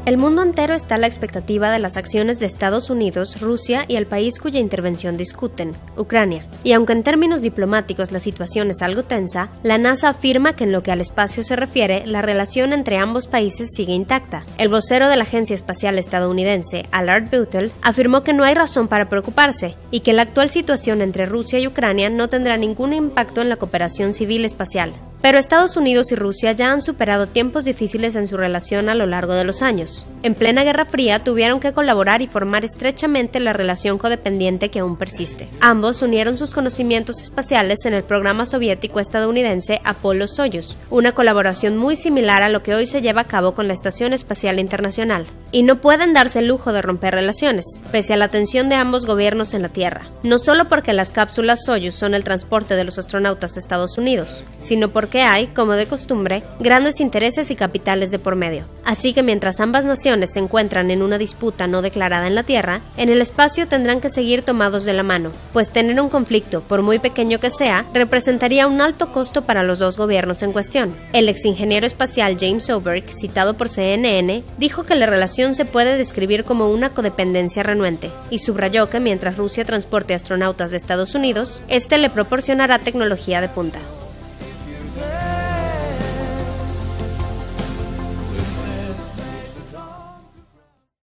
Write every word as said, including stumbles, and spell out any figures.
El mundo entero está a la expectativa de las acciones de Estados Unidos, Rusia y el país cuya intervención discuten, Ucrania. Y aunque en términos diplomáticos la situación es algo tensa, la NASA afirma que en lo que al espacio se refiere, la relación entre ambos países sigue intacta. El vocero de la Agencia Espacial estadounidense, Allard Beutel, afirmó que no hay razón para preocuparse y que la actual situación entre Rusia y Ucrania no tendrá ningún impacto en la cooperación civil espacial. Pero Estados Unidos y Rusia ya han superado tiempos difíciles en su relación a lo largo de los años. En plena Guerra Fría tuvieron que colaborar y formar estrechamente la relación codependiente que aún persiste. Ambos unieron sus conocimientos espaciales en el programa soviético estadounidense Apolo-Soyuz, una colaboración muy similar a lo que hoy se lleva a cabo con la Estación Espacial Internacional. Y no pueden darse el lujo de romper relaciones, pese a la tensión de ambos gobiernos en la Tierra. No solo porque las cápsulas Soyuz son el transporte de los astronautas a Estados Unidos, sino porque hay, como de costumbre, grandes intereses y capitales de por medio. Así que mientras ambas naciones se encuentran en una disputa no declarada en la Tierra, en el espacio tendrán que seguir tomados de la mano, pues tener un conflicto, por muy pequeño que sea, representaría un alto costo para los dos gobiernos en cuestión. El exingeniero espacial James Oberg, citado por C N N, dijo que la relación se puede describir como una codependencia renuente, y subrayó que mientras Rusia transporte astronautas de Estados Unidos, este le proporcionará tecnología de punta.